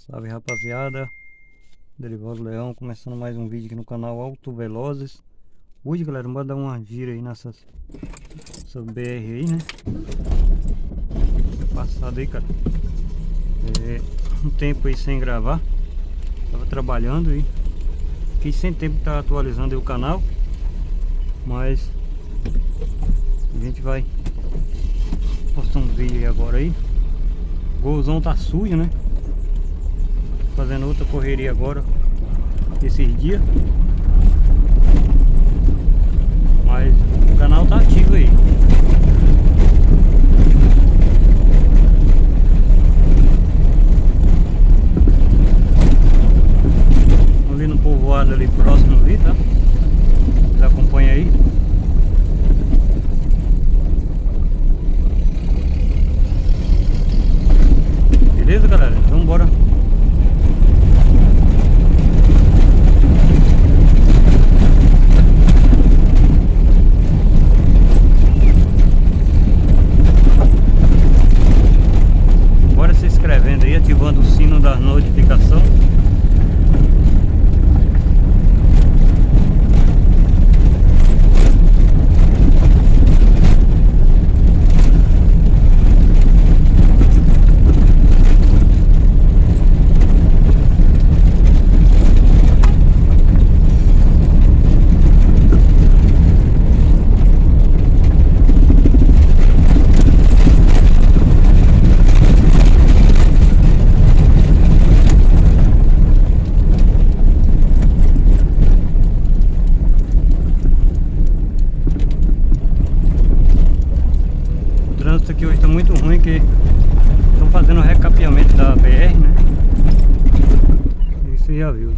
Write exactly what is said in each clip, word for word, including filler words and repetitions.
Salve rapaziada, Derivaldo Leão, começando mais um vídeo aqui no canal Auto Velozes. Hoje galera, vamos dar uma gira aí nessas essa B R aí, né? Passado aí, cara, é, um tempo aí sem gravar, tava trabalhando aí, fiquei sem tempo de estar atualizando aí o canal, mas a gente vai postar um vídeo aí agora aí. O golzão tá sujo, né? Fazendo outra correria agora esses dias, mas o canal tá ativo aí. Vamos ali no povoado ali próximo ali, tá? Vocês acompanham aí. Beleza, galera? Então bora. Ativando o sino da notificação. Aqui hoje está muito ruim, que estão fazendo o recapeamento da B R, né? Isso você já viu.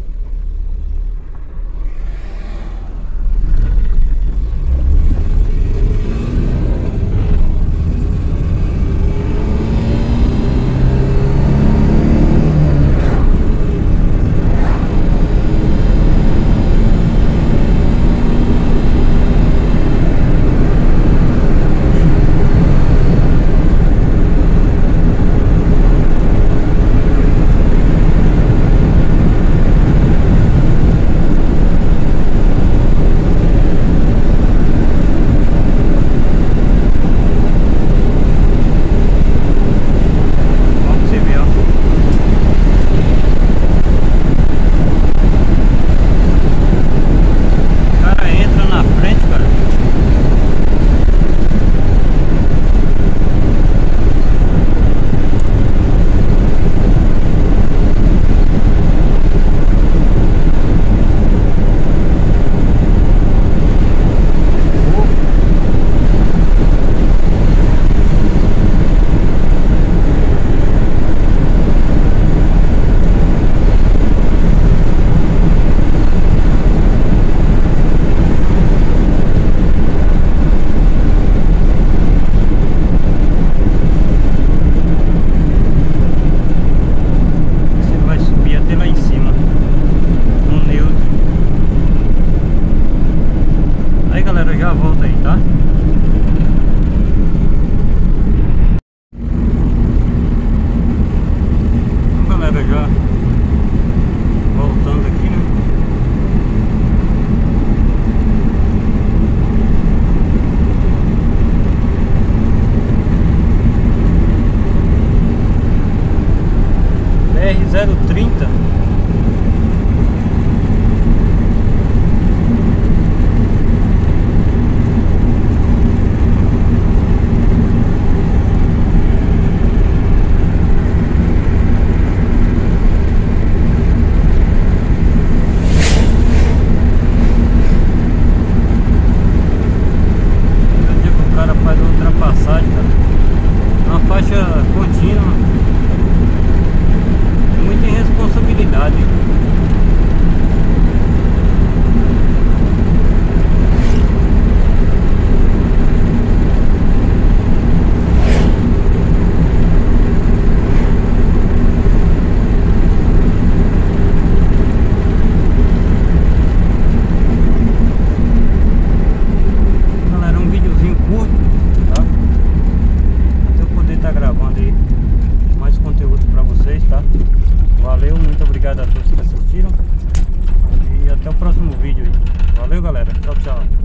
Já volta aí, tá? Então, galera, já voltando aqui, né? B R zero trinta. Ultrapassagem, cara, uma faixa contínua, muita irresponsabilidade. obrigado a todos que assistiram. E até o próximo vídeo aí. Valeu, galera. Tchau, tchau.